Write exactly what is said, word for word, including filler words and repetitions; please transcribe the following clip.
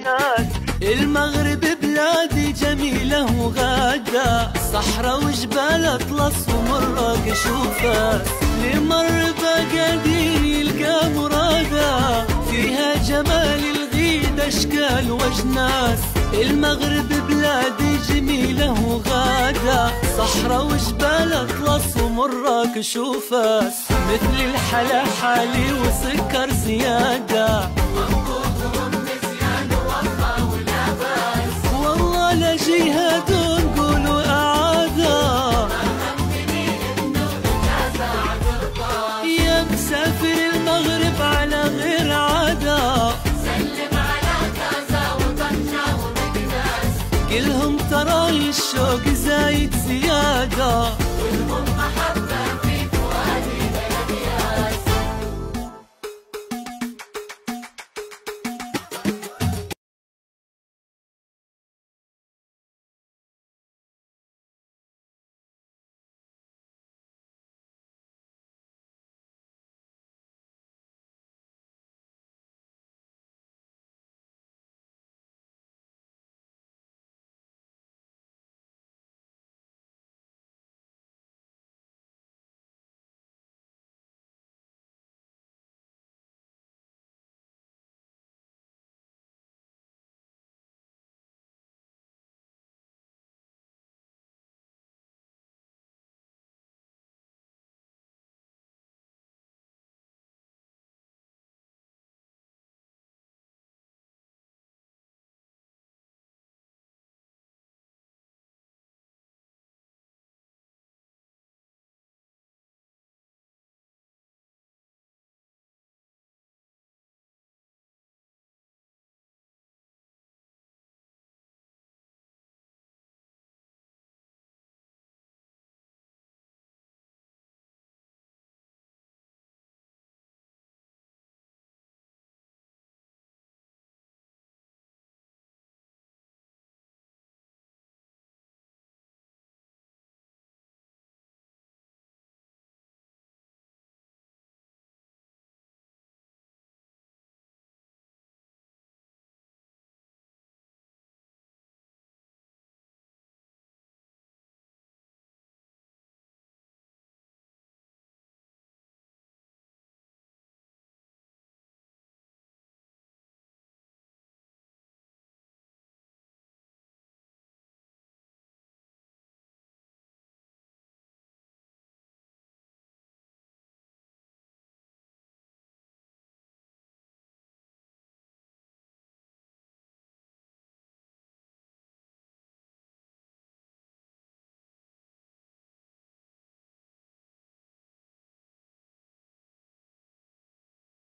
وجنات. المغرب بلادي جميلة وغادة، صحرا وجبال اطلس ومراكش وفاس. لمر بقادين يلقى مراده، فيها جمال الغيد اشكال وجناس. المغرب بلادي جميلة وغادة، صحرا وجبال اطلس ومراكش وفاس. مثل الحلا حالي وسكر زيادة، والله لا جهاد نقولوا اعاده. يا مسافر المغرب على غير عاده، سلم على كازا وطنجة ومقداس. كلهم تراي الشوق زايد زياده، والهم محبة